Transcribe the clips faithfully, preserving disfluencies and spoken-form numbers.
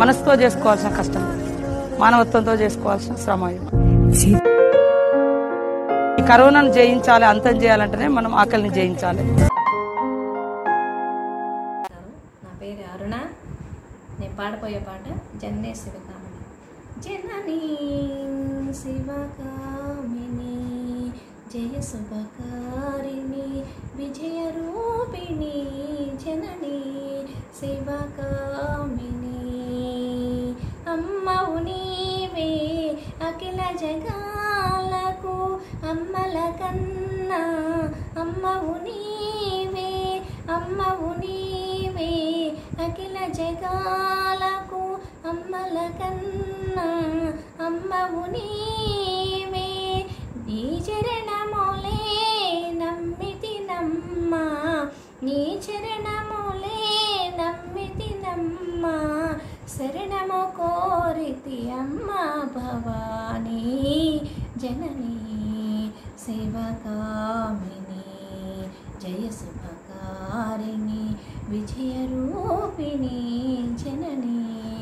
మనసుతో చేసుకోవాల్సిన కష్టం, మానవత్వంతో చేసుకోవాల్సిన శ్రమ. ఈ కరోనాను జయించాలి, అంతం చేయాలంటేనే మనం ఆకలిని జయించాలి. నా పేరు అరుణ. నేను పాడపోయే పాట జన్నే శివకామిని. జననీ శివకామిని జయ శుభకారిణి విజయ రూపిణి జననీ శివకామిని. అమ్మవు నీవే అఖిల జగాలకు అమ్మల కన్నా అమ్మవు నీవే అమ్మవు నీవే అఖిల జగాలకు అమ్మల కన్నా అమ్మవు నీవే. నీ చరణములే నమ్మితి నమ్మ నీ చరణములే నమ్మితి నమ్మ శరణము కోరితి అమ్మ భవానీ జననీ శివకామిని జయ శుభకారిణి విజయ రూపిణి జననీ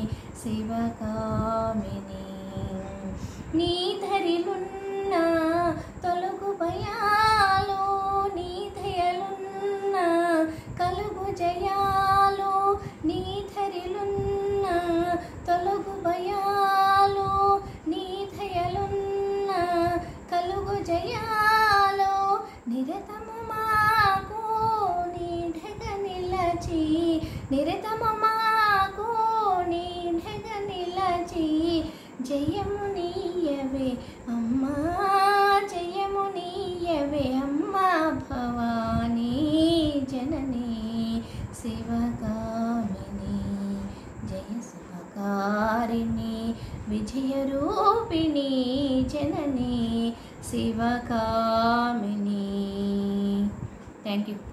శివకామిని. నీ ధరిలున్న తొలగు భయాలు నీ దయలున్న కలుగు జయాలు. నీ ధరిలున్న తొలగు భయాలు నీ దయలున్న కలుగు జయాలు. నిరతము మాకు నీఢగ నిలచి నిరతము మాకు నీఢగ నిలచి జయము నీయవే అమ్మా జయము నీయవే అమ్మా భవానీ జననీ శివకామిని జయ శుభకారిణి విజయ రూపిణి జననీ శివకామిని. Thank you.